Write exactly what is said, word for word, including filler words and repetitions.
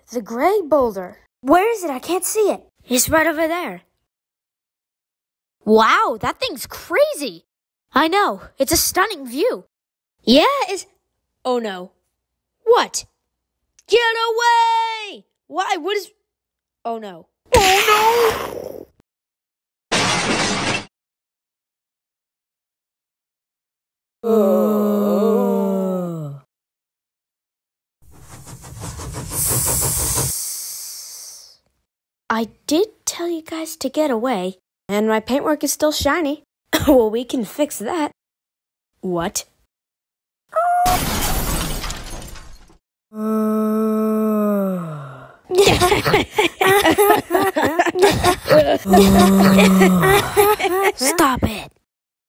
The gray boulder. Where is it? I can't see it. It's right over there. Wow, that thing's crazy. I know. It's a stunning view. Yeah, it's... Oh, no. What? Get away! Why? What is... Oh, no. Oh, no! Uh. I did tell you guys to get away, and my paintwork is still shiny. Well, we can fix that. What? Stop it.